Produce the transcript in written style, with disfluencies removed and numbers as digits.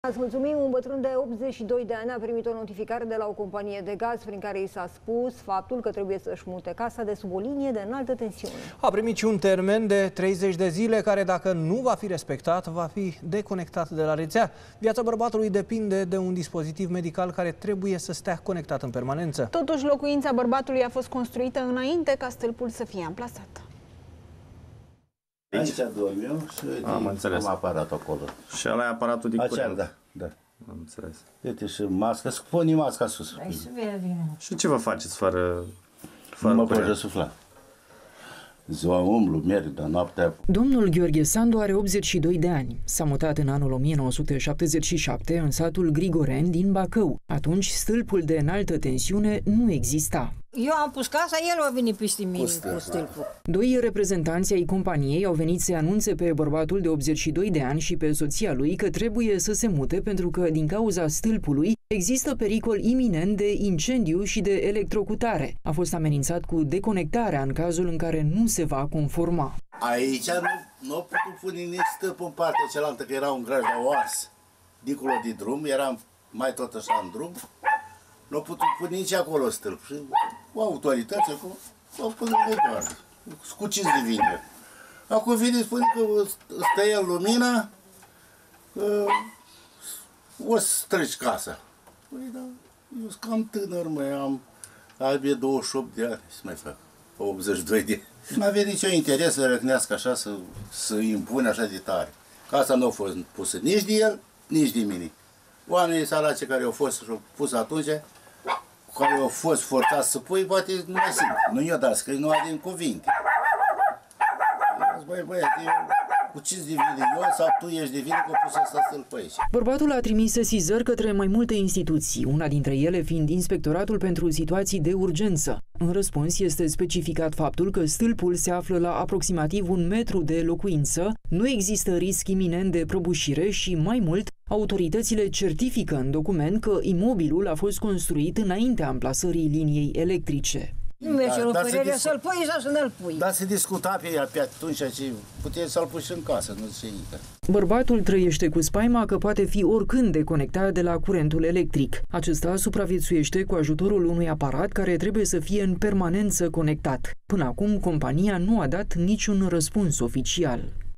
Îți mulțumim. Un bătrân de 82 de ani a primit o notificare de la o companie de gaz prin care i s-a spus faptul că trebuie să-și mute casa de sub o linie de înaltă tensiune. A primit și un termen de 30 de zile care, dacă nu va fi respectat, va fi deconectat de la rețea. Viața bărbatului depinde de un dispozitiv medical care trebuie să stea conectat în permanență. Totuși, locuința bărbatului a fost construită înainte ca stâlpul să fie amplasat. Aici dorm eu și am aparat acolo. Și ăla e aparatul de curent. Da. Am înțeles. Uite și masca, pune masca sus. Și ce vă faceți fără Nu mă curent? pot răsufla. Ziua umblu, merg, dar noaptea... Domnul Gheorghe Sandu are 82 de ani. S-a mutat în anul 1977 în satul Grigoren din Bacău. Atunci stâlpul de înaltă tensiune nu exista. Eu am pus casa, el a venit peste mine cu stâlpul. Doi reprezentanți ai companiei au venit să anunțe pe bărbatul de 82 de ani și pe soția lui că trebuie să se mute pentru că, din cauza stâlpului, există pericol iminent de incendiu și de electrocutare. A fost amenințat cu deconectarea în cazul în care nu se va conforma. Aici nu a putut pune nici stâlpul în partea cealaltă, că era un graj la oas. Dincolo de drum, eram mai tot așa în drum. Nu a putut pune nici acolo stâlp. Și cu autoritățile, au pus în regoară. Scuciți de vine. Acum vine, spune că stă el lumina, că o să streci casa. Păi da, eu sunt cam tânăr, am abia 28 de ani, să mai fac, 82 de ani. Nu avea nicio interes să răcnească așa, să impune așa de tare. Casa nu a fost pusă nici de el, nici de mine. Oamenii săraci care au fost și au pus atunci, care au fost forțați să pui, poate nu mai simt. Nu i-o dat scris, nu avem cuvinte. Băi, băiat, cu ce-ți devine eu sau tu ești de vină că pus să stâlp pe aici? Bărbatul a trimis sesizări către mai multe instituții, una dintre ele fiind Inspectoratul pentru Situații de Urgență. În răspuns este specificat faptul că stâlpul se află la aproximativ 1 metru de locuință, nu există risc iminent de prăbușire și, mai mult, autoritățile certifică în document că imobilul a fost construit înaintea amplasării liniei electrice. Nu merge o părere să-l pui sau să nu-l pui. Dar se discuta pe atunci și puteți să-l pui și în casă, nu se intră. Bărbatul trăiește cu spaima că poate fi oricând deconectat de la curentul electric. Acesta supraviețuiește cu ajutorul unui aparat care trebuie să fie în permanență conectat. Până acum, compania nu a dat niciun răspuns oficial.